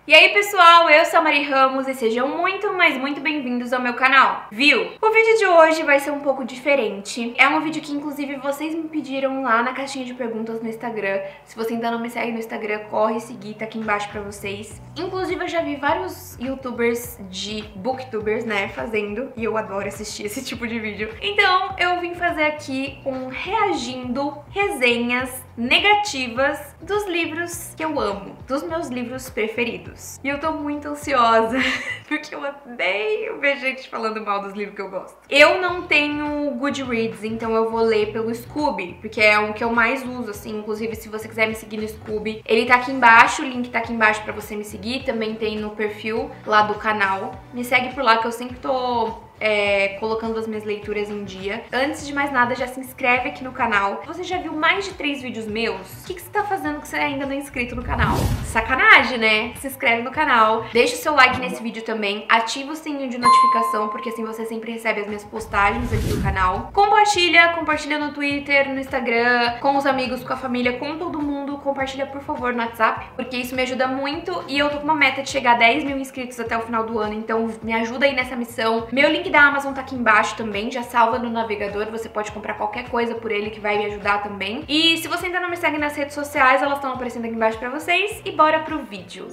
E aí pessoal, eu sou a Mari Ramos e sejam muito, mas muito bem-vindos ao meu canal, viu? O vídeo de hoje vai ser um pouco diferente. É um vídeo que inclusive vocês me pediram lá na caixinha de perguntas no Instagram. Se você ainda não me segue no Instagram, corre seguir, tá aqui embaixo pra vocês. Inclusive eu já vi vários youtubers de booktubers, né, fazendo, e eu adoro assistir esse tipo de vídeo. Então eu vim fazer aqui um reagindo resenhas negativas dos livros que eu amo, dos meus livros preferidos. E eu tô muito ansiosa, porque eu odeio ver gente falando mal dos livros que eu gosto. Eu não tenho Goodreads, então eu vou ler pelo Scooby, porque é o que eu mais uso, assim. Inclusive, se você quiser me seguir no Scooby, ele tá aqui embaixo, o link tá aqui embaixo pra você me seguir. Também tem no perfil lá do canal. Me segue por lá que eu sempre tô colocando as minhas leituras em dia. Antes de mais nada, já se inscreve aqui no canal. Você já viu mais de 3 vídeos meus? O que você tá fazendo que você ainda não é inscrito no canal? Sacanagem, né? Se inscreve no canal, deixa o seu like nesse vídeo também, ativa o sininho de notificação, porque assim você sempre recebe as minhas postagens aqui no canal. Compartilha no Twitter, no Instagram, com os amigos, com a família, com todo mundo. Compartilha, por favor, no WhatsApp, porque isso me ajuda muito e eu tô com uma meta de chegar a 10 mil inscritos até o final do ano, então me ajuda aí nessa missão. Meu link da Amazon tá aqui embaixo também, já salva no navegador, você pode comprar qualquer coisa por ele que vai me ajudar também. E se você ainda não me segue nas redes sociais, elas estão aparecendo aqui embaixo pra vocês. E bora pro vídeo.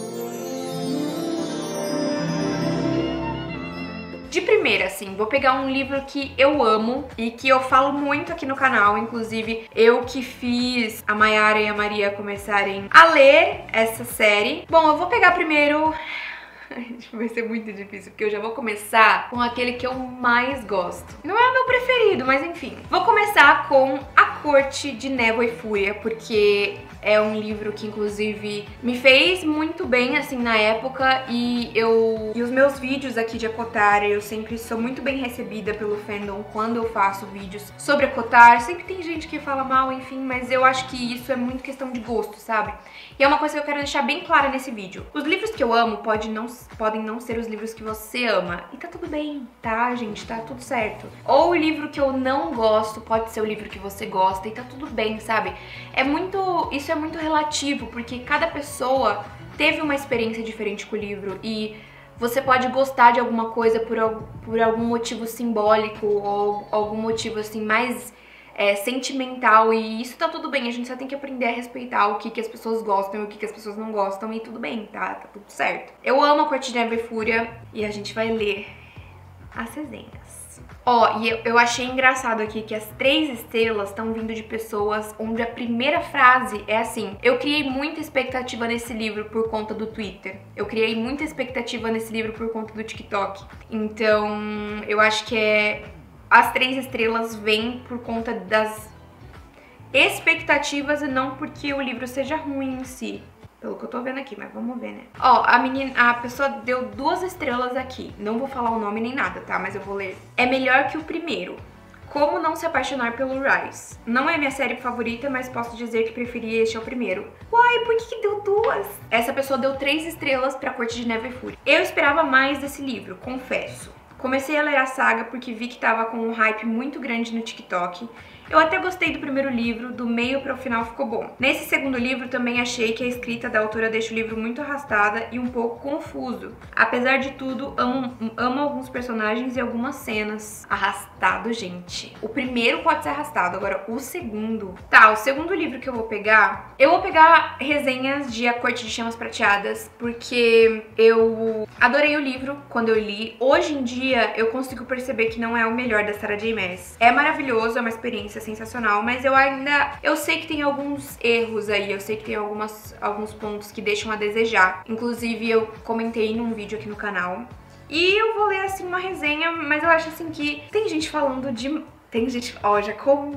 De primeira, assim, vou pegar um livro que eu amo e que eu falo muito aqui no canal, inclusive eu que fiz a Mayara e a Maria começarem a ler essa série. Bom, eu vou pegar primeiro... Vai ser muito difícil, porque eu já vou começar com aquele que eu mais gosto. Não é o meu preferido, mas enfim. Vou começar com A Corte de Névoa e Fúria, porque é um livro que, inclusive, me fez muito bem, assim, na época. E os meus vídeos aqui de ACOTAR, eu sempre sou muito bem recebida pelo fandom quando eu faço vídeos sobre ACOTAR. Sempre tem gente que fala mal, enfim, mas eu acho que isso é muito questão de gosto, sabe? E é uma coisa que eu quero deixar bem clara nesse vídeo. Os livros que eu amo podem não ser os livros que você ama. E tá tudo bem, tá, gente? Tá tudo certo. Ou o livro que eu não gosto pode ser o livro que você gosta e tá tudo bem, sabe? Isso é muito relativo, porque cada pessoa teve uma experiência diferente com o livro e você pode gostar de alguma coisa por algum motivo simbólico ou algum motivo, assim, mais... sentimental, e isso tá tudo bem, a gente só tem que aprender a respeitar o que as pessoas gostam e o que as pessoas não gostam, e tudo bem, tá? Tá tudo certo. Eu amo A Corte de Névoa e Fúria e a gente vai ler as resenhas. Ó, e eu achei engraçado aqui que as 3 estrelas estão vindo de pessoas onde a primeira frase é assim: eu criei muita expectativa nesse livro por conta do Twitter. Eu criei muita expectativa nesse livro por conta do TikTok. Então, eu acho que as 3 estrelas vêm por conta das expectativas e não porque o livro seja ruim em si. Pelo que eu tô vendo aqui, mas vamos ver, né? Ó, a pessoa deu 2 estrelas aqui. Não vou falar o nome nem nada, tá? Mas eu vou ler. É melhor que o primeiro. Como não se apaixonar pelo Rise. Não é minha série favorita, mas posso dizer que preferi este ao primeiro. Uai, por que deu 2? Essa pessoa deu 3 estrelas pra Corte de Névoa e Fúria. Eu esperava mais desse livro, confesso. Comecei a ler a saga porque vi que tava com um hype muito grande no TikTok. Eu até gostei do primeiro livro, do meio para o final ficou bom. Nesse segundo livro também achei que a escrita da autora deixa o livro muito arrastada e um pouco confuso. Apesar de tudo, amo alguns personagens e algumas cenas. Arrastado, gente. O primeiro pode ser arrastado, agora o segundo... Tá, o segundo livro que eu vou pegar resenhas de A Corte de Chamas Prateadas, porque eu adorei o livro quando eu li. Hoje em dia eu consigo perceber que não é o melhor da Sarah J. Maas. É maravilhoso, é uma experiência sensacional, mas eu sei que tem alguns erros aí, eu sei que tem alguns pontos que deixam a desejar. Inclusive eu comentei num vídeo aqui no canal. E eu vou ler assim uma resenha, mas eu acho assim que tem gente falando de... Tem gente... Ó, já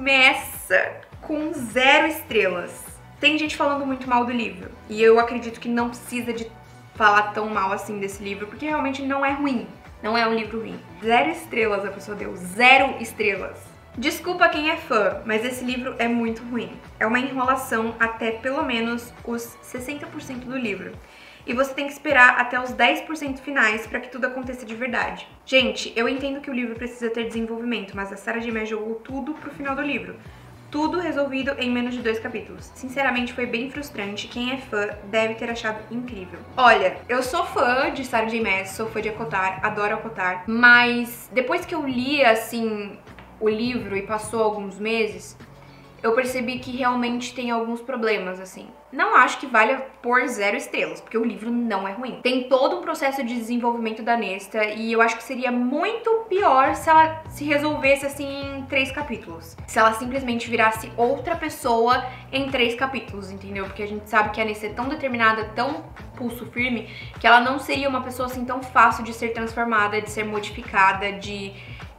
começa com 0 estrelas. Tem gente falando muito mal do livro. E eu acredito que não precisa de falar tão mal assim desse livro, porque realmente não é ruim. Não é um livro ruim. 0 estrelas a pessoa deu. 0 estrelas. Desculpa quem é fã, mas esse livro é muito ruim. É uma enrolação até pelo menos os 60% do livro. E você tem que esperar até os 10% finais para que tudo aconteça de verdade. Gente, eu entendo que o livro precisa ter desenvolvimento, mas a Sarah J. Maas jogou tudo pro final do livro. tudo resolvido em menos de 2 capítulos. Sinceramente, foi bem frustrante. Quem é fã deve ter achado incrível. Olha, eu sou fã de Sarah J. Maas, sou fã de ACOTAR, adoro ACOTAR, mas depois que eu li, assim, o livro e passou alguns meses, eu percebi que realmente tem alguns problemas, assim. Não acho que valha por 0 estrelas, porque o livro não é ruim. Tem todo um processo de desenvolvimento da Nesta e eu acho que seria muito pior se ela se resolvesse, assim, em 3 capítulos. Se ela simplesmente virasse outra pessoa em 3 capítulos, entendeu? Porque a gente sabe que a Nesta é tão determinada, tão pulso firme, que ela não seria uma pessoa, assim, tão fácil de ser transformada, de ser modificada, de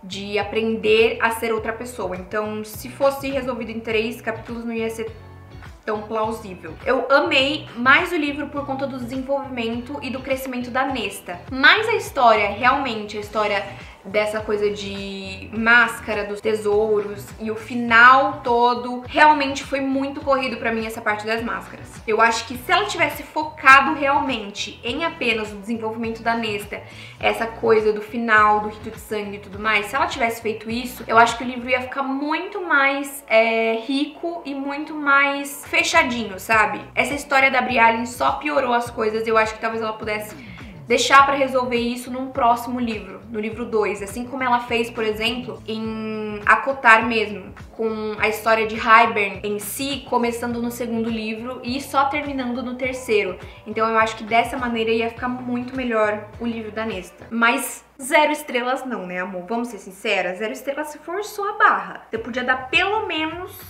aprender a ser outra pessoa. Então, se fosse resolvido em 3 capítulos, não ia ser tão plausível. Eu amei mais o livro por conta do desenvolvimento e do crescimento da Nesta. Mas a história, realmente, a história dessa coisa de máscara, dos tesouros e o final todo, realmente foi muito corrido pra mim essa parte das máscaras. Eu acho que se ela tivesse focado realmente em apenas o desenvolvimento da Nesta, essa coisa do final, do rito de sangue e tudo mais, se ela tivesse feito isso, eu acho que o livro ia ficar muito mais rico e muito mais fechadinho, sabe? Essa história da Brialine só piorou as coisas. Eu acho que talvez ela pudesse deixar pra resolver isso num próximo livro, no livro 2, assim como ela fez, por exemplo, em ACOTAR mesmo, com a história de Hybern em si, começando no 2º livro e só terminando no 3º. Então eu acho que dessa maneira ia ficar muito melhor o livro da Nesta. Mas 0 estrelas não, né, amor? Vamos ser sinceras, 0 estrelas se forçou a barra. Você podia dar pelo menos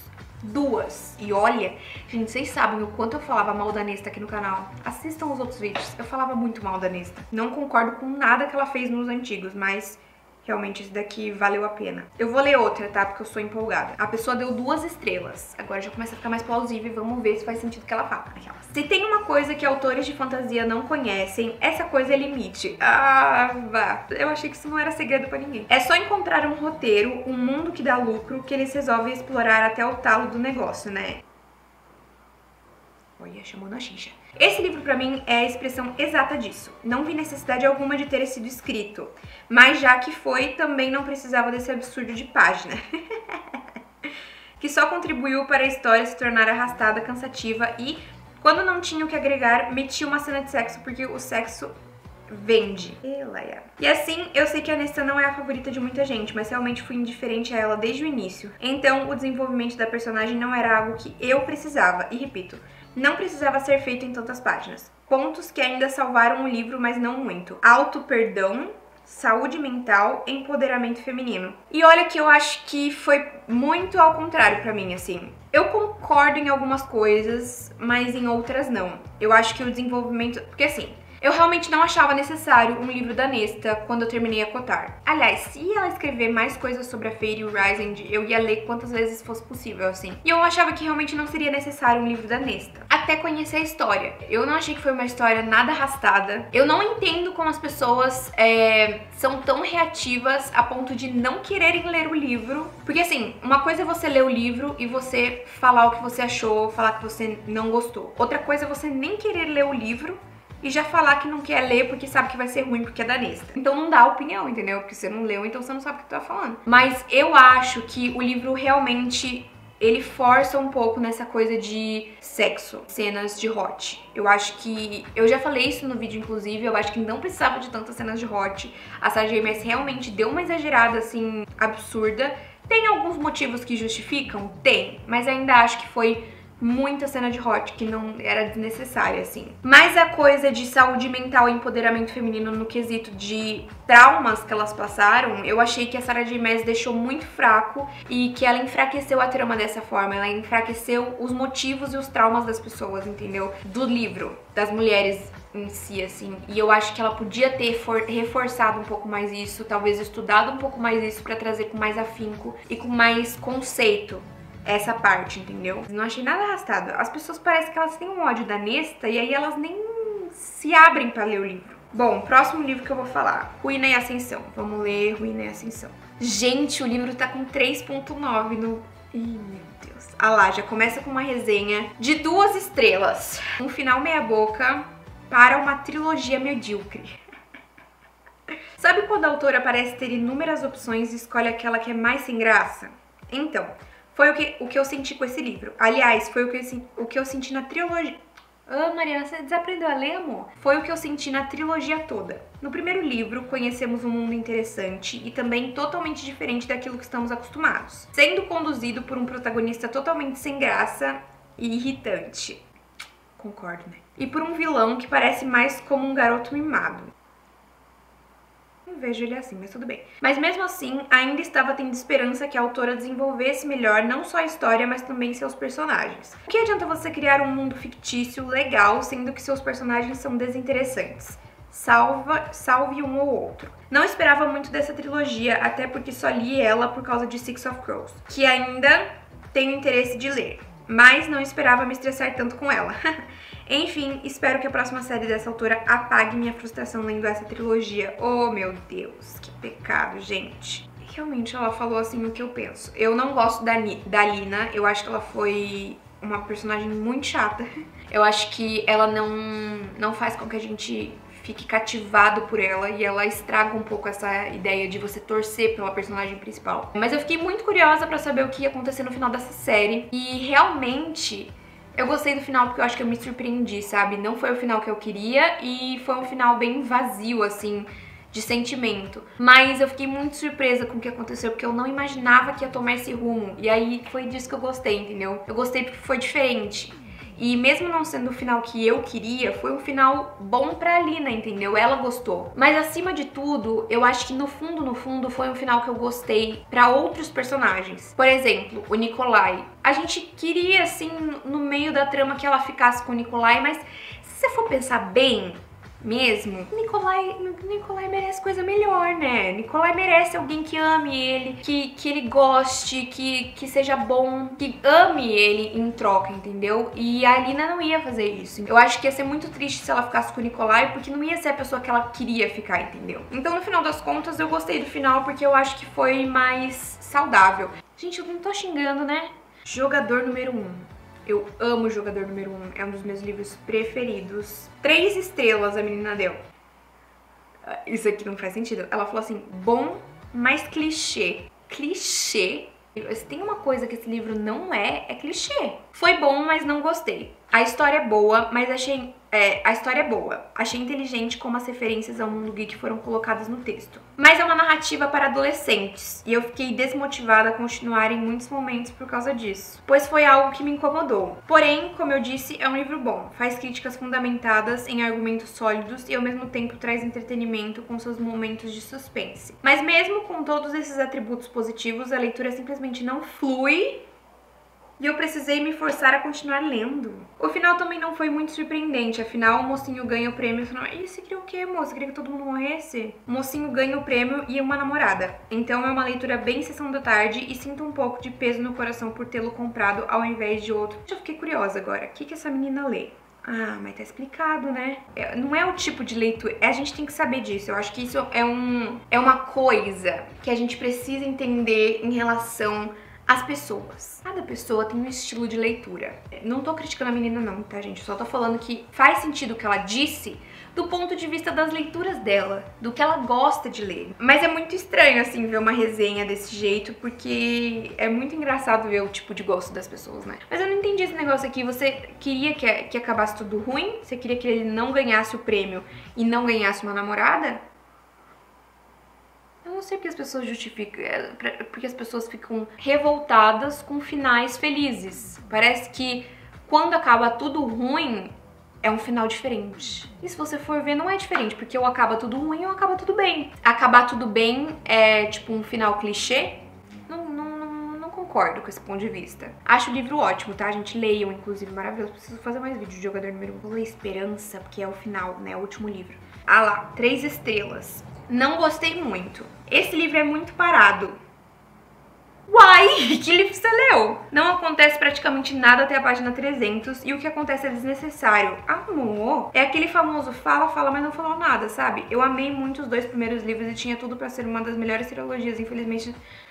2. E olha, gente, vocês sabem o quanto eu falava mal da Nesta aqui no canal. Assistam os outros vídeos. Eu falava muito mal da Nesta. Não concordo com nada que ela fez nos antigos, mas realmente esse daqui valeu a pena. Eu vou ler outra, tá? Porque eu sou empolgada. A pessoa deu 2 estrelas. Agora já começa a ficar mais plausível e vamos ver se faz sentido o que ela fala. Aquelas. Se tem uma coisa que autores de fantasia não conhecem, essa coisa é limite. Ah, vá. Eu achei que isso não era segredo pra ninguém. É só encontrar um roteiro, um mundo que dá lucro, que eles resolvem explorar até o talo do negócio, né? Olha, chamou na xixa. Esse livro pra mim é a expressão exata disso. Não vi necessidade alguma de ter sido escrito, mas já que foi, também não precisava desse absurdo de página. Que só contribuiu para a história se tornar arrastada, cansativa e, quando não tinha o que agregar, metia uma cena de sexo porque o sexo vende. E assim, eu sei que a Nesta não é a favorita de muita gente, mas realmente fui indiferente a ela desde o início. Então, o desenvolvimento da personagem não era algo que eu precisava, e repito, não precisava ser feito em tantas páginas. Pontos que ainda salvaram o livro, mas não muito. Auto-perdão, saúde mental, empoderamento feminino. E olha que eu acho que foi muito ao contrário pra mim, assim. Eu concordo em algumas coisas, mas em outras não. Eu acho que o desenvolvimento... Porque assim, eu realmente não achava necessário um livro da Nesta quando eu terminei ACOTAR. Aliás, se ela escrever mais coisas sobre a Feyre e o Rysand, eu ia ler quantas vezes fosse possível, assim. E eu achava que realmente não seria necessário um livro da Nesta, até conhecer a história. Eu não achei que foi uma história nada arrastada. Eu não entendo como as pessoas são tão reativas a ponto de não quererem ler o livro. Porque assim, uma coisa é você ler o livro e você falar o que você achou, falar que você não gostou. Outra coisa é você nem querer ler o livro e já falar que não quer ler porque sabe que vai ser ruim porque é da Nesta. Então não dá opinião, entendeu? Porque você não leu, então você não sabe o que tu tá falando. Mas eu acho que o livro realmente, ele força um pouco nessa coisa de sexo, cenas de hot. Eu acho que... Eu já falei isso no vídeo, inclusive, eu acho que não precisava de tantas cenas de hot. A Sarah J. Maas realmente deu uma exagerada, assim, absurda. Tem alguns motivos que justificam? Tem. Mas ainda acho que foi muita cena de hot que não era desnecessária, assim. Mas a coisa de saúde mental e empoderamento feminino no quesito de traumas que elas passaram, eu achei que a Sarah J. Maas deixou muito fraco e que ela enfraqueceu a trama dessa forma. Ela enfraqueceu os motivos e os traumas das pessoas, entendeu? Do livro, das mulheres em si, assim. E eu acho que ela podia ter reforçado um pouco mais isso, talvez estudado um pouco mais isso pra trazer com mais afinco e com mais conceito essa parte, entendeu? Não achei nada arrastado. As pessoas parecem que elas têm um ódio da Nesta e aí elas nem se abrem pra ler o livro. Bom, próximo livro que eu vou falar, Ruína e Ascensão. Vamos ler Ruína e Ascensão. Gente, o livro tá com 3.9 no... Ih, meu Deus. Ah lá, já começa com uma resenha de 2 estrelas. Um final meia boca para uma trilogia medíocre. Sabe quando a autora parece ter inúmeras opções e escolhe aquela que é mais sem graça? Então, Foi o que eu senti com esse livro. Aliás, foi o que eu senti na trilogia. Ah, Mariana, você desaprendeu a ler, amor? Foi o que eu senti na trilogia toda. No primeiro livro, conhecemos um mundo interessante e também totalmente diferente daquilo que estamos acostumados, sendo conduzido por um protagonista totalmente sem graça e irritante. Concordo, né? E por um vilão que parece mais como um garoto mimado. Não vejo ele assim, mas tudo bem. Mas mesmo assim, ainda estava tendo esperança que a autora desenvolvesse melhor não só a história, mas também seus personagens. O que adianta você criar um mundo fictício legal, sendo que seus personagens são desinteressantes? Salve um ou outro. Não esperava muito dessa trilogia, até porque só li ela por causa de Six of Crows, que ainda tenho interesse de ler, mas não esperava me estressar tanto com ela. Enfim, espero que a próxima série dessa autora apague minha frustração lendo essa trilogia. Oh, meu Deus, que pecado, gente. Realmente, ela falou assim o que eu penso. Eu não gosto da Lina, eu acho que ela foi uma personagem muito chata. Eu acho que ela não faz com que a gente fique cativado por ela e ela estraga um pouco essa ideia de você torcer pela personagem principal. Mas eu fiquei muito curiosa pra saber o que ia acontecer no final dessa série e realmente eu gostei do final porque eu acho que eu me surpreendi, sabe? Não foi o final que eu queria e foi um final bem vazio, assim, de sentimento. Mas eu fiquei muito surpresa com o que aconteceu porque eu não imaginava que ia tomar esse rumo. E aí foi disso que eu gostei, entendeu? Eu gostei porque foi diferente. E mesmo não sendo o final que eu queria, foi um final bom pra Lina, entendeu? Ela gostou. Mas acima de tudo, eu acho que no fundo, foi um final que eu gostei pra outros personagens. Por exemplo, o Nikolai. A gente queria, assim, no meio da trama que ela ficasse com o Nikolai, mas se você for pensar bem mesmo, Nikolai merece coisa melhor, né? Nikolai merece alguém que ame ele, que ele goste, que seja bom, que ame ele em troca, entendeu? E a Lina não ia fazer isso. Eu acho que ia ser muito triste se ela ficasse com o Nikolai, porque não ia ser a pessoa que ela queria ficar, entendeu? Então, no final das contas, eu gostei do final porque eu acho que foi mais saudável. Gente, eu não tô xingando, né? Jogador número 1. Eu amo Jogador número 1, é um dos meus livros preferidos. 3 estrelas a menina deu. Isso aqui não faz sentido. Ela falou assim, bom, mas clichê. Clichê? Se tem uma coisa que esse livro não é clichê. Foi bom, mas não gostei. A história é boa, mas achei... a história é boa. Achei inteligente como as referências ao mundo geek foram colocadas no texto. Mas é uma narrativa para adolescentes, e eu fiquei desmotivada a continuar em muitos momentos por causa disso, pois foi algo que me incomodou. Porém, como eu disse, é um livro bom. Faz críticas fundamentadas em argumentos sólidos e ao mesmo tempo traz entretenimento com seus momentos de suspense. Mas mesmo com todos esses atributos positivos, a leitura simplesmente não flui. E eu precisei me forçar a continuar lendo. O final também não foi muito surpreendente, afinal o mocinho ganha o prêmio e fala, e você queria o quê, moça? Queria que todo mundo morresse? O mocinho ganha o prêmio e uma namorada. Então é uma leitura bem sessão da tarde e sinto um pouco de peso no coração por tê-lo comprado ao invés de outro. Já fiquei curiosa agora, o que essa menina lê? Ah, mas tá explicado, né? Não é o tipo de leitura, a gente tem que saber disso. Eu acho que isso é uma coisa que a gente precisa entender em relação as pessoas. Cada pessoa tem um estilo de leitura. Não tô criticando a menina não, tá, gente? Só tô falando que faz sentido o que ela disse do ponto de vista das leituras dela, do que ela gosta de ler. Mas é muito estranho, assim, ver uma resenha desse jeito, porque é muito engraçado ver o tipo de gosto das pessoas, né? Mas eu não entendi esse negócio aqui. Você queria que acabasse tudo ruim? Você queria que ele não ganhasse o prêmio e não ganhasse uma namorada? Eu não sei porque as pessoas justificam, porque as pessoas ficam revoltadas com finais felizes. Parece que quando acaba tudo ruim, é um final diferente. E se você for ver, não é diferente, porque ou acaba tudo ruim ou acaba tudo bem. Acabar tudo bem é tipo um final clichê? Não concordo com esse ponto de vista. Acho o livro ótimo, tá, gente? Leiam, inclusive, maravilhoso. Preciso fazer mais vídeo de Jogador número 1. Vou ler Esperança, porque é o final, né, o último livro. Ah lá, 3 estrelas. Não gostei muito. Esse livro é muito parado. Uai, que livro você leu? Não acontece praticamente nada até a página 300 e o que acontece é desnecessário. Amor, é aquele famoso fala, mas não falou nada, sabe? Eu amei muito os 2 primeiros livros e tinha tudo pra ser uma das melhores trilogias, infelizmente...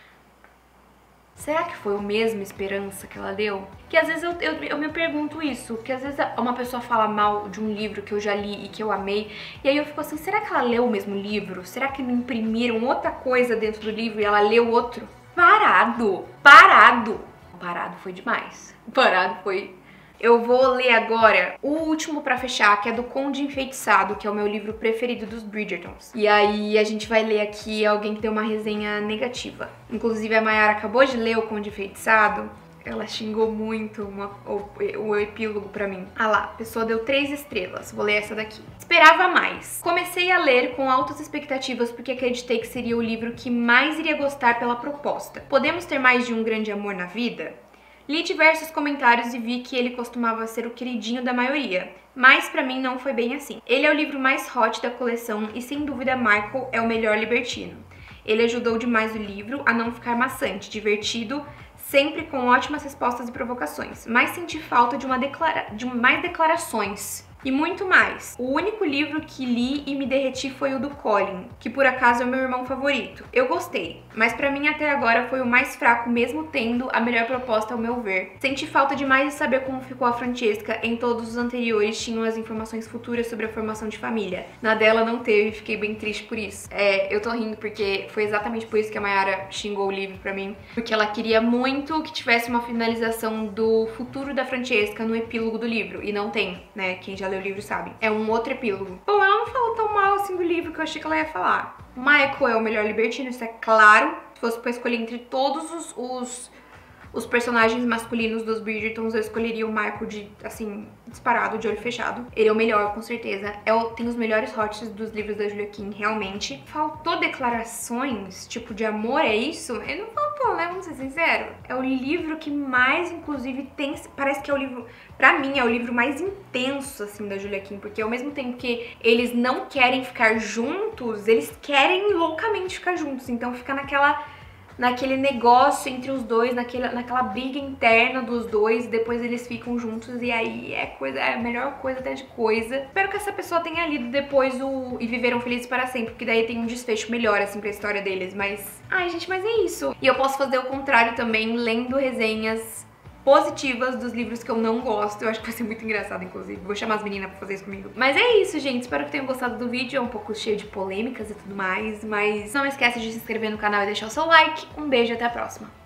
Será que foi o mesmo Esperança que ela leu? Que às vezes eu me pergunto isso, que às vezes uma pessoa fala mal de um livro que eu já li e que eu amei, e aí eu fico assim, será que ela leu o mesmo livro? Será que não imprimiram outra coisa dentro do livro e ela leu outro? Parado! Parado foi demais. Parado foi... Eu vou ler agora o último pra fechar, que é do Conde Enfeitiçado, que é o meu livro preferido dos Bridgertons. E aí a gente vai ler aqui alguém que deu uma resenha negativa. Inclusive a Mayara acabou de ler o Conde Enfeitiçado. Ela xingou muito o epílogo pra mim. Ah lá, a pessoa deu 3 estrelas. Vou ler essa daqui. Esperava mais. Comecei a ler com altas expectativas porque acreditei que seria o livro que mais iria gostar pela proposta. Podemos ter mais de um grande amor na vida? Li diversos comentários e vi que ele costumava ser o queridinho da maioria, mas pra mim não foi bem assim. Ele é o livro mais hot da coleção e sem dúvida Michael é o melhor libertino. Ele ajudou demais o livro a não ficar maçante, divertido, sempre com ótimas respostas e provocações, mas senti falta de mais declarações. E muito mais. O único livro que li e me derreti foi o do Colin, que por acaso é o meu irmão favorito. Eu gostei, mas pra mim até agora foi o mais fraco, mesmo tendo a melhor proposta ao meu ver. Senti falta demais de saber como ficou a Francesca. Em todos os anteriores tinham as informações futuras sobre a formação de família. Na dela não teve, fiquei bem triste por isso. Eu tô rindo porque foi exatamente por isso que a Mayara xingou o livro pra mim. Porque ela queria muito que tivesse uma finalização do futuro da Francesca no epílogo do livro. E não tem, né? Quem já leu o livro sabe. É um outro epílogo. Bom, ela não falou tão mal assim do livro que eu achei que ela ia falar. Michael é o melhor libertino, isso é claro. Se fosse pra escolher entre todos os personagens masculinos dos Bridgertons, eu escolheria o Michael assim, disparado, de olho fechado. Ele é o melhor, com certeza. Tem os melhores hots dos livros da Julia Quinn, realmente. Faltou declarações, tipo, de amor, é isso? Ele não faltou, né? Vamos ser sinceros. É o livro que mais, inclusive, tem... Parece que é o livro... Pra mim, é o livro mais intenso, assim, da Julia Quinn. Porque ao mesmo tempo que eles não querem ficar juntos, eles querem loucamente ficar juntos. Então fica naquele negócio entre os dois, naquela briga interna dos dois, depois eles ficam juntos e aí é a melhor coisa até de coisa. Espero que essa pessoa tenha lido depois E Viveram Felizes para Sempre, porque daí tem um desfecho melhor, assim, pra história deles, mas... Ai, gente, mas é isso. E eu posso fazer o contrário também, lendo resenhas positivas dos livros que eu não gosto. Eu acho que vai ser muito engraçado, inclusive. Vou chamar as meninas pra fazer isso comigo. Mas é isso, gente. Espero que tenham gostado do vídeo. É um pouco cheio de polêmicas e tudo mais. Mas não esquece de se inscrever no canal e deixar o seu like. Um beijo e até a próxima.